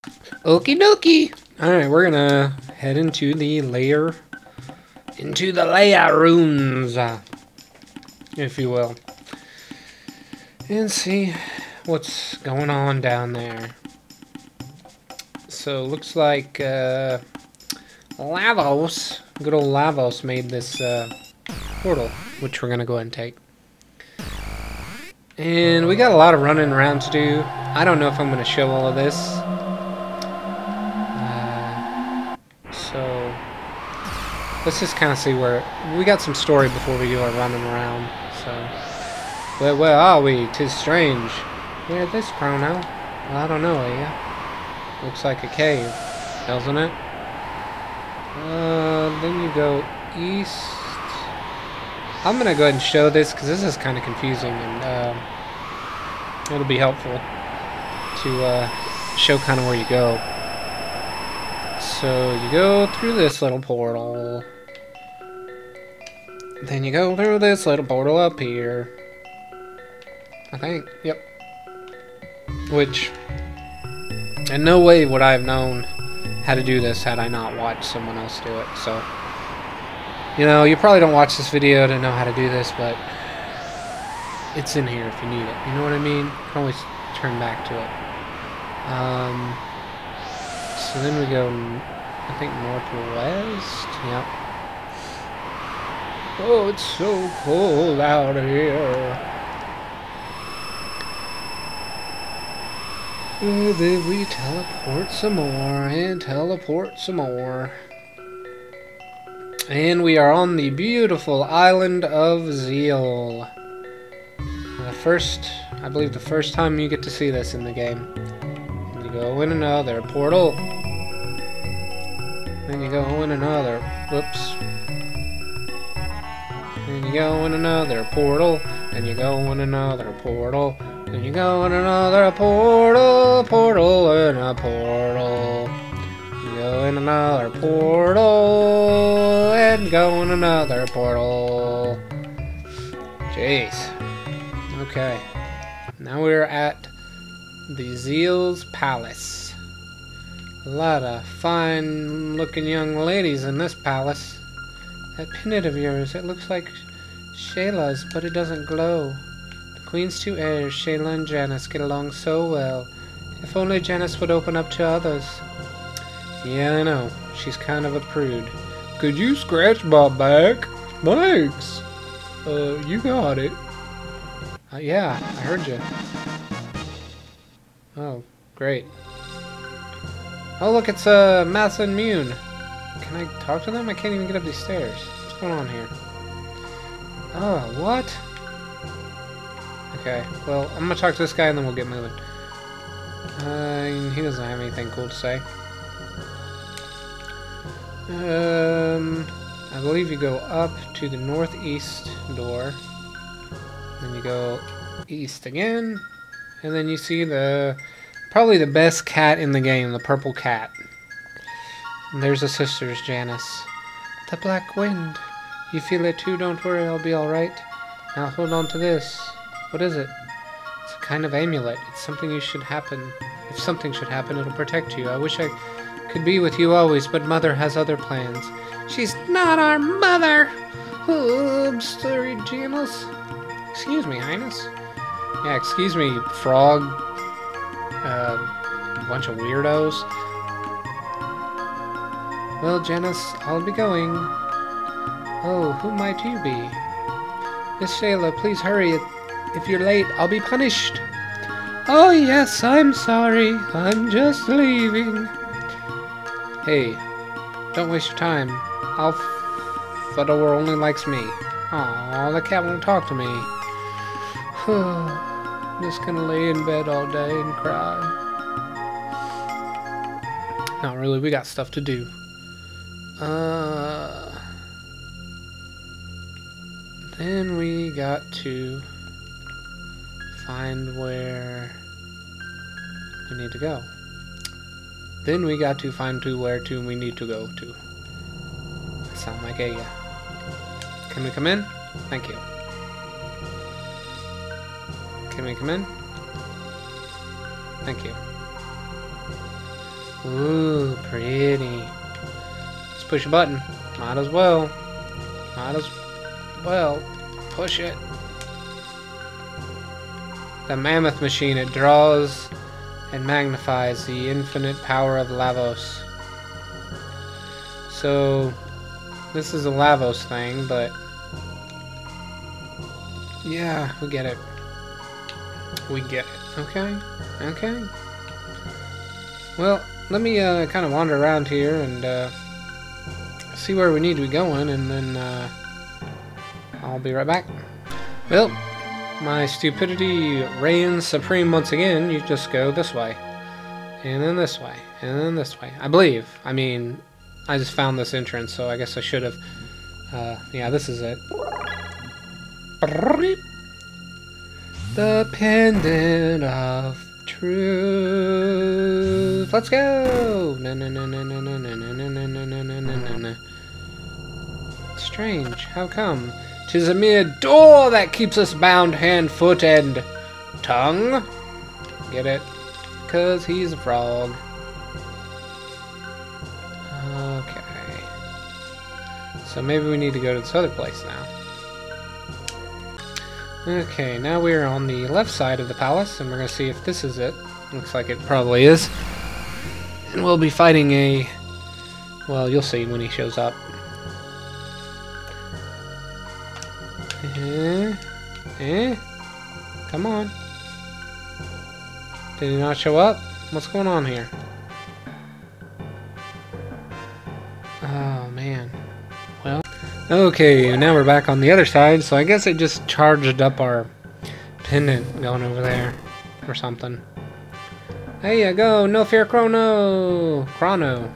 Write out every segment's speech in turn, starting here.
Okie dokie. Alright, we're gonna head into the lair. Into the lair rooms, if you will. And see what's going on down there. So, looks like, Lavos, good old Lavos made this, portal, which we're gonna go ahead and take. And we got a lot of running around to do. I don't know if I'm gonna show all of this. So, let's just kind of see where... We got some story before we do our running around, so... Where are we? 'Tis strange. Where this, Chrono? Well, I don't know, yeah. Looks like a cave, doesn't it? Then you go east. I'm gonna go ahead and show this because this is kind of confusing, and it'll be helpful to show kind of where you go. So you go through this little portal. Then you go through this little portal up here. I think, yep. Which, in no way would I have known how to do this had I not watched someone else do it. So, you know, you probably don't watch this video to know how to do this, but it's in here if you need it. You know what I mean? You can always turn back to it. So then we go, I think, northwest. Yep. Oh, it's so cold out here. Then we teleport some more, and teleport some more. And we are on the beautiful island of Zeal. I believe the first time you get to see this in the game. And you go in another portal. Then you go in another, whoops. Then you go in another portal. Then you go in another portal. Then you go in another portal in a portal. You go in another portal, and go in another portal. Jeez. Okay. Now we're at the Zeal's Palace. A lot of fine looking young ladies in this palace. That pendant of yours, it looks like Shayla's, but it doesn't glow. Queen's two heirs, Shayla and Janice, get along so well. If only Janice would open up to others. Yeah, I know. She's kind of a prude. Could you scratch my back? Thanks. You got it. Yeah, I heard you. Oh, great. Oh, look, it's Mass and Mune. Can I talk to them? I can't even get up these stairs. What's going on here? Oh, what? Okay, well, I'm gonna talk to this guy and then we'll get moving. He doesn't have anything cool to say. I believe you go up to the northeast door. Then you go east again. And then you see probably the best cat in the game, the purple cat. And there's the sisters, Janice. The black wind. You feel it too? Don't worry, I'll be alright. Now hold on to this. What is it? It's a kind of amulet. It's something you should happen. If something should happen, it'll protect you. I wish I could be with you always, but Mother has other plans. She's not our mother! Oh, I'm sorry, Janice. Excuse me, Highness. Yeah, excuse me, frog. Bunch of weirdos. Well, Janice, I'll be going. Oh, who might you be? Miss Shayla, please hurry. If you're late, I'll be punished. Oh, yes, I'm sorry. I'm just leaving. Hey, don't waste your time. Fedor only likes me. Aw, the cat won't talk to me. I'm just gonna lay in bed all day and cry. Not really, we got stuff to do. Then we got to find where we need to go. Then we got to find where we need to go to. I sound like a... Can we come in? Thank you. Can we come in? Thank you. Ooh, pretty. Let's push a button. Might as well. Might as well. Push it. The mammoth machine, it draws and magnifies the infinite power of Lavos. So, this is a Lavos thing, but yeah, we get it. We get it. Okay? Okay. Well, let me kind of wander around here and see where we need to be going, and then I'll be right back. Well, my stupidity reigns supreme once again. You just go this way, and then this way, and then this way. I believe. I mean, I just found this entrance, so I guess I should have. Yeah, this is it. The pendant of truth. Let's go. Strange. How come? 'Tis a mere door that keeps us bound hand, foot, and tongue. Get it? 'Cause he's a frog. Okay. So maybe we need to go to this other place now. Okay, now we're on the left side of the palace, and we're going to see if this is it. Looks like it probably is. And we'll be fighting a... Well, you'll see when he shows up. Come on. Did he not show up? What's going on here? Oh, man. Well, okay, now we're back on the other side, so I guess it just charged up our pendant going over there or something. There you go, no fear, Chrono! Chrono.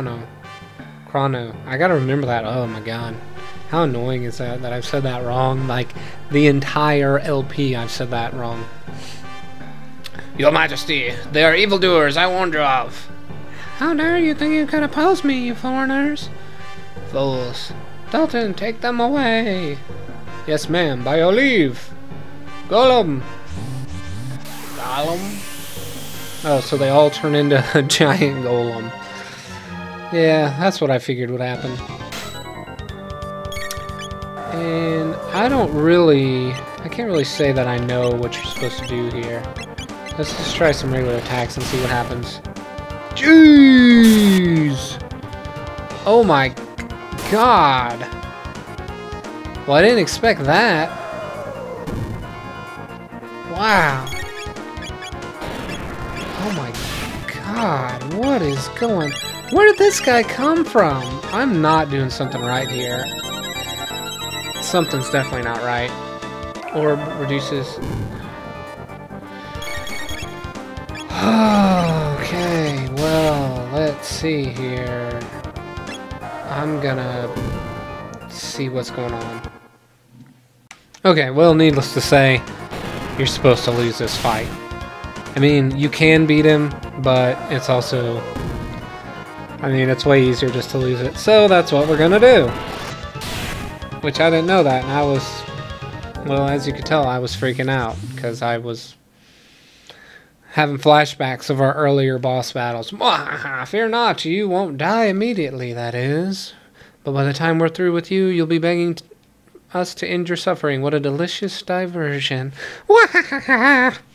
I gotta remember that. Oh my god. How annoying is that I've said that wrong? Like, the entire LP I've said that wrong. Your Majesty, they are evildoers I warned you of. How dare you think you could oppose me, you foreigners? Fools. Dalton, take them away. Yes, ma'am, by your leave. Golem. Oh, so they all turn into a giant golem. Yeah, that's what I figured would happen. And I can't really say that I know what you're supposed to do here. Let's just try some regular attacks and see what happens. Jeez! Oh my god! Well, I didn't expect that. Wow. Oh my god, what is going... Where did this guy come from? I'm not doing something right here. Something's definitely not right. Orb reduces... Okay, well, let's see here. I'm gonna see what's going on. Okay, well, needless to say, you're supposed to lose this fight. I mean, you can beat him, but it's also... I mean, it's way easier just to lose it. So that's what we're gonna do. Which I didn't know that, and I was... Well, as you could tell, I was freaking out, because I was having flashbacks of our earlier boss battles. Fear not, you won't die immediately, that is. But by the time we're through with you, you'll be begging us to end your suffering. What a delicious diversion.